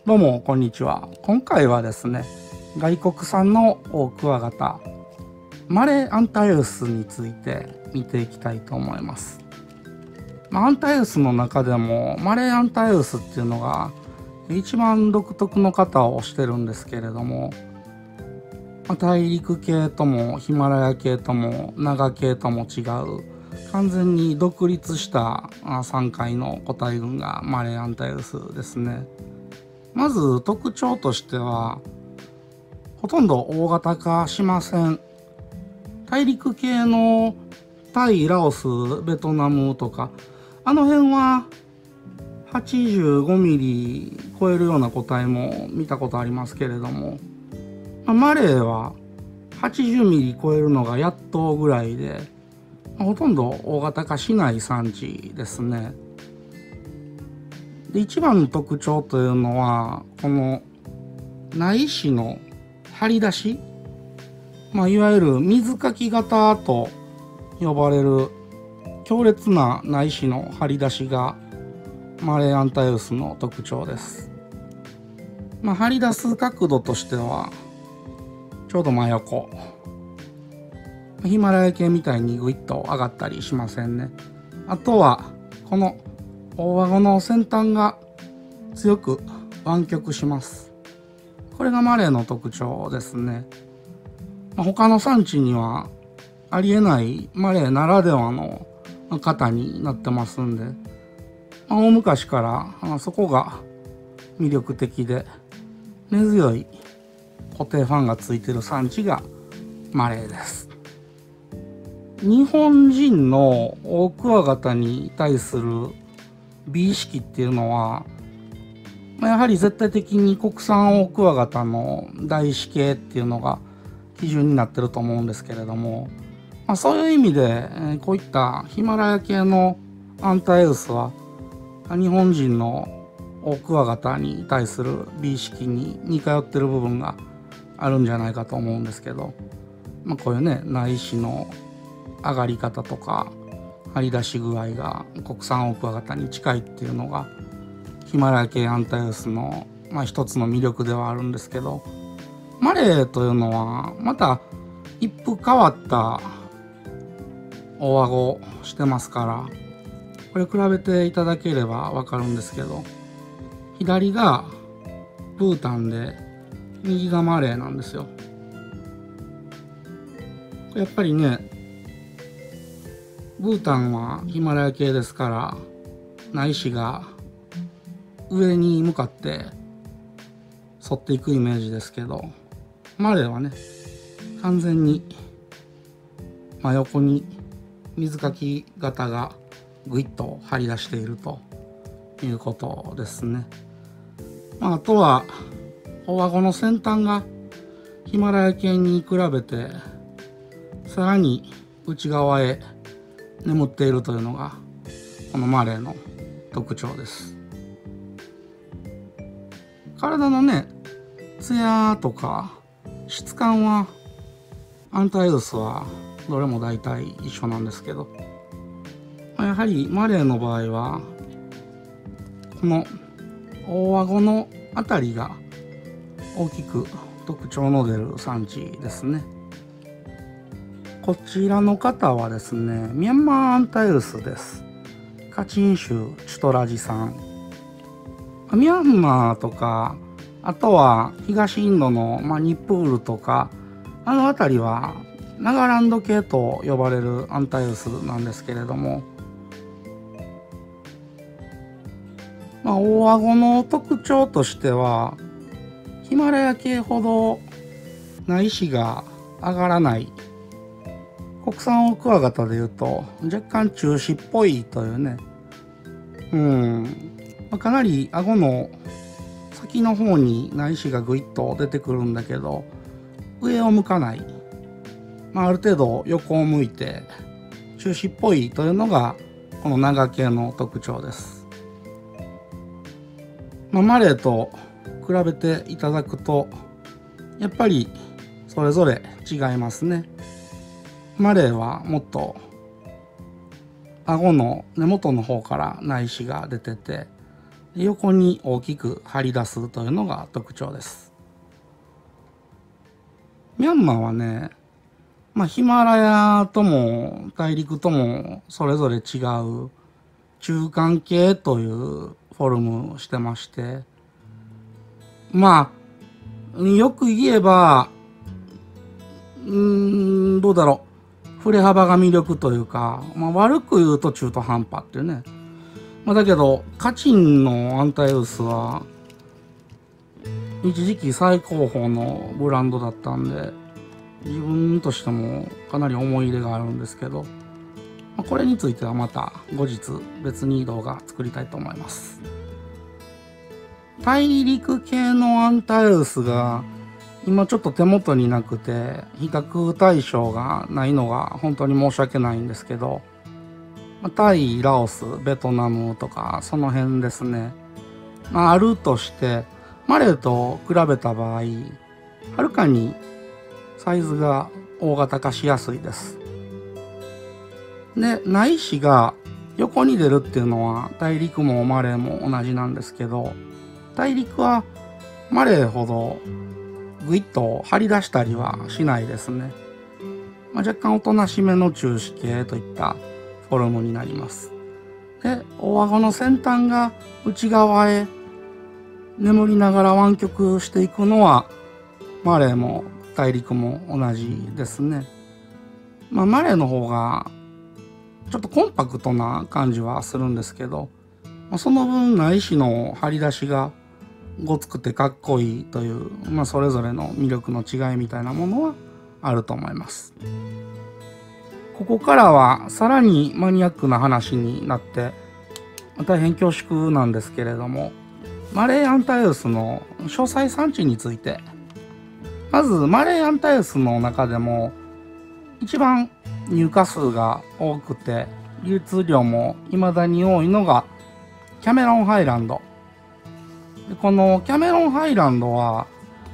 どうもこんにちは。今回はですね、外国産のオオクワガタマレーアンタエウスについて見ていきたいと思います。アンタエウスの中でもマレーアンタエウスっていうのが一番独特の型をしてるんですけれども、大陸系ともヒマラヤ系ともナガ系とも違う完全に独立した3階の個体群がマレーアンタエウスですね。まず特徴としては、ほとんど大型化しません。大陸系のタイ、ラオス、ベトナムとか、あの辺は85ミリ超えるような個体も見たことありますけれども、マレーは80ミリ超えるのがやっとぐらいで、ほとんど大型化しない産地ですね。で、一番の特徴というのは、この内肢の張り出し、いわゆる水かき型と呼ばれる強烈な内肢の張り出しがマレーアンタエウスの特徴です。張り出す角度としてはちょうど真横。ヒマラヤ系みたいにグイッと上がったりしませんね。あとはこの大顎の先端が強く湾曲します。これがマレーの特徴ですね。他の産地にはありえないマレーならではの型になってますんで、大昔からそこが魅力的で根強い固定ファンがついてる産地がマレーです。日本人のオオクワガタに対する美意識っていうのは、やはり絶対的に国産オオクワガタの大視系っていうのが基準になってると思うんですけれども、そういう意味でこういったヒマラヤ系のアンタエウスは日本人のオオクワガタに対する美意識に似通ってる部分があるんじゃないかと思うんですけど、こういうね内視の上がり方とか張り出し具合が国産オオクワガタに近いっていうのがヒマラヤ系アンタエウスの、一つの魅力ではあるんですけど、マレーというのはまた一風変わった大顎してますから、これ比べていただければわかるんですけど、左がブータンで右がマレーなんですよ。やっぱりね、ブータンはヒマラヤ系ですから内視が上に向かって反っていくイメージですけど、マレーはね完全に真横に水かき型がぐいっと張り出しているということですね。あとは大顎の先端がヒマラヤ系に比べてさらに内側へ眠っているというのがこのマレーの特徴です。体のねツヤとか質感はアンタエウスはどれも大体一緒なんですけど、やはりマレーの場合はこの大顎のあたりが大きく特徴の出る産地ですね。こちらの方はですね、ミャンマーアンタエウスです。カチン州チュトラジ産。ミャンマーとか、あとは東インドのマニプールとか、あの辺りはナガランド系と呼ばれるアンタエウスなんですけれども、大顎の特徴としてはヒマラヤ系ほど内視が上がらない、国産オオクワガタでいうと若干中視っぽいというね、かなり顎の先の方に内視がぐいっと出てくるんだけど上を向かない、ある程度横を向いて中視っぽいというのがこの長系の特徴です。マレーと比べていただくとやっぱりそれぞれ違いますね。マレーはもっと顎の根元の方から内視が出てて、 横に大きく張り出すというのが特徴です。ミャンマーはね、ヒマラヤとも大陸ともそれぞれ違う中間系というフォルムをしてまして、よく言えば、どうだろう。振れ幅が魅力というか、悪く言うと中途半端っていうね。だけど、カチンのアンタイウスは、一時期最高峰のブランドだったんで、自分としてもかなり思い入れがあるんですけど、これについてはまた後日別に動画作りたいと思います。大陸系のアンタイウスが今ちょっと手元になくて比較対象がないのが本当に申し訳ないんですけど、タイ、ラオス、ベトナムとかその辺ですね。あるとしてマレーと比べた場合、はるかにサイズが大型化しやすいです。で、内視が横に出るっていうのは大陸もマレーも同じなんですけど、大陸はマレーほどグイッと張り出したりはしないですね。若干おとなしめの中視系といったフォルムになります。で、大顎の先端が内側へ眠りながら湾曲していくのはマレーも大陸も同じですね。マレーの方がちょっとコンパクトな感じはするんですけど、その分内視の張り出しがごつくてかっこいいという、それぞれの魅力の違いみたいなものはあると思います。ここからはさらにマニアックな話になって大変恐縮なんですけれども、マレーアンタイウスの詳細産地について。まずマレーアンタイウスの中でも一番入荷数が多くて流通量も未だに多いのがキャメロンハイランド。このキャメロンハイランドは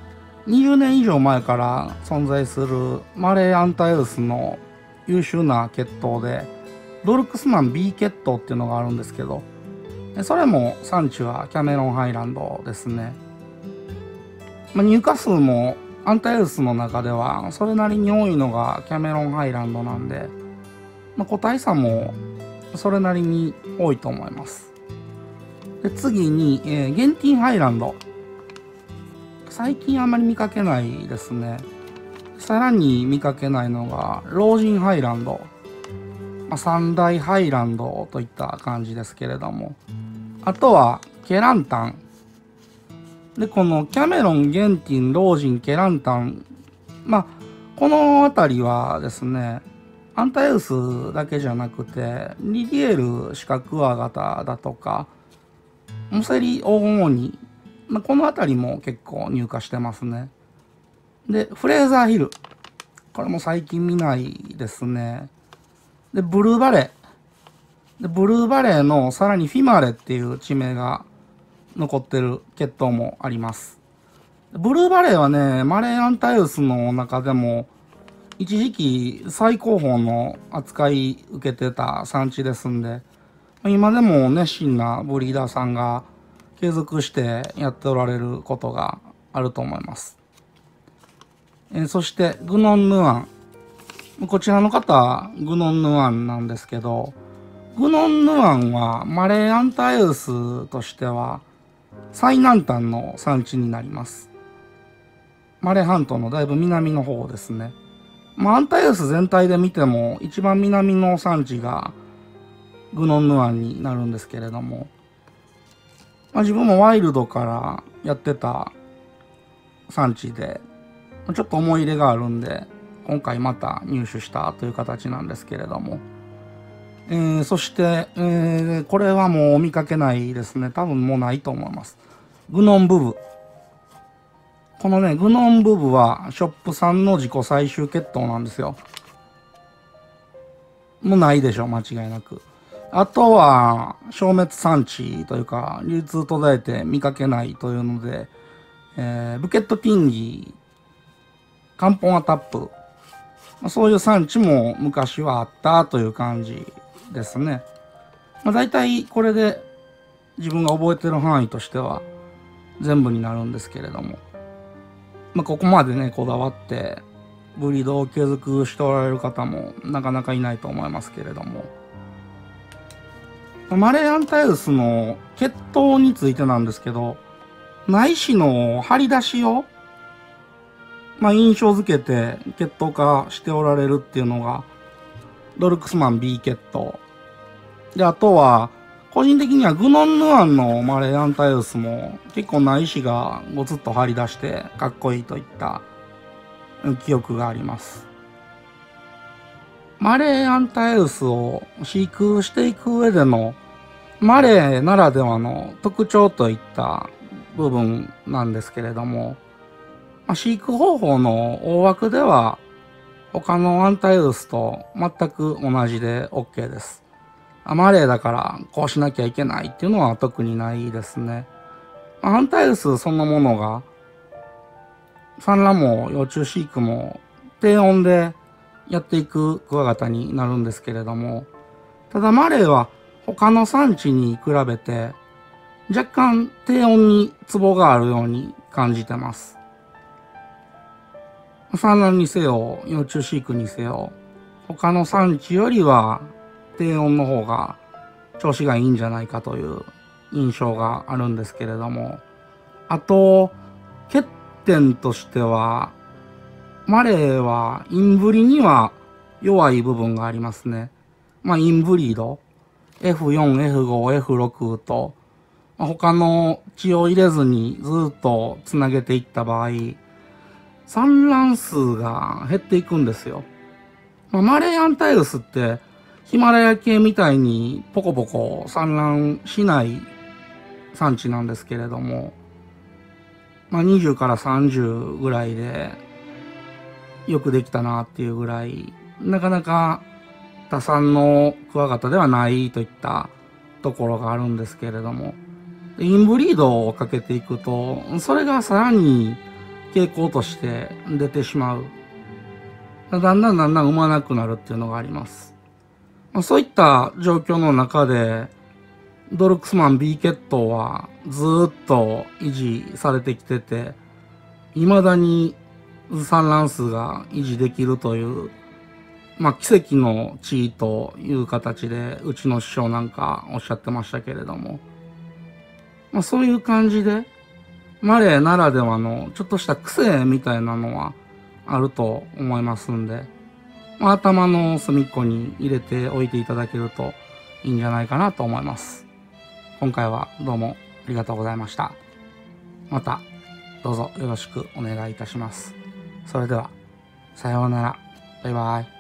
20年以上前から存在するマレーアンタイウスの優秀な血統でドルクスマン B 血統っていうのがあるんですけど、それも産地はキャメロンハイランドですね。入荷数もアンタイウスの中ではそれなりに多いのがキャメロンハイランドなんで、個体差もそれなりに多いと思います。で、次に、ゲンティンハイランド。最近あんまり見かけないですね。さらに見かけないのが老人ハイランド。三大ハイランドといった感じですけれども、あとはケランタン。で、このキャメロン、ゲンティン、老人、ケランタン、この辺りはですね、アンタイウスだけじゃなくて、リディエルシカクワガタだとか、ムセリオオモニ、この辺りも結構入荷してますね。で、フレーザーヒル。これも最近見ないですね。で、ブルーバレー。で、ブルーバレーのさらにフィマレっていう地名が残ってる血統もあります。ブルーバレーはね、マレーアンタイウスの中でも一時期最高峰の扱い受けてた産地ですんで、今でも熱心なブリーダーさんが継続してやっておられることがあると思います。そしてグノンヌアン。こちらの方はグノンヌアンなんですけど、グノンヌアンはマレーアンタイウスとしては最南端の産地になります。マレー半島のだいぶ南の方ですね。アンタイウス全体で見ても一番南の産地がグノンヌアンになるんですけれども、自分もワイルドからやってた産地でちょっと思い入れがあるんで今回また入手したという形なんですけれども、そして、これはもう見かけないですね。多分もうないと思います。グノンブブ。このね、グノンブブはショップさんの自己採集血統なんですよ。もうないでしょ、間違いなく。あとは、消滅産地というか、流通途絶えて見かけないというので、ブケットティンギー、カンポンアタップ、そういう産地も昔はあったという感じですね。大体これで自分が覚えてる範囲としては全部になるんですけれども、ここまでねこだわってブリードを継続しておられる方もなかなかいないと思いますけれども、マレーアンタイルスの血統についてなんですけど、内視の張り出しを、印象づけて血統化しておられるっていうのがドルクスマン B 血統で、あとは個人的にはグノンヌアンのマレーアンタイルスも結構内視がごつっと張り出してかっこいいといった記憶があります。マレーアンタイルスを飼育していく上でのマレーならではの特徴といった部分なんですけれども、飼育方法の大枠では他のアンタイルスと全く同じで OK です。マレーだからこうしなきゃいけないっていうのは特にないですね。アンタイルスそのものが産卵も幼虫飼育も低温でやっていくクワガタになるんですけれども、ただマレーは他の産地に比べて若干低温にツボがあるように感じてます。産卵にせよ幼虫飼育にせよ他の産地よりは低温の方が調子がいいんじゃないかという印象があるんですけれども、あと欠点としてはマレーはインブリには弱い部分がありますね。インブリード F4、F5、F6 と他の血を入れずにずっとつなげていった場合、産卵数が減っていくんですよ。マレーアンタイルスってヒマラヤ系みたいにポコポコ産卵しない産地なんですけれども、20から30ぐらいでよくできたなっていうぐらい、なかなか多産のクワガタではないといったところがあるんですけれども、インブリードをかけていくとそれがさらに傾向として出てしまう。だんだん産まなくなるっていうのがあります。そういった状況の中でドルクスマン B 血統はずっと維持されてきてて、未だに産卵数が維持できるという、奇跡の地位という形でうちの師匠なんかおっしゃってましたけれども、そういう感じでマレーならではのちょっとした癖みたいなのはあると思いますんで、頭の隅っこに入れておいていただけるといいんじゃないかなと思います。今回はどうもありがとうございました。またどうぞよろしくお願いいたします。それではさようなら。バイバイ。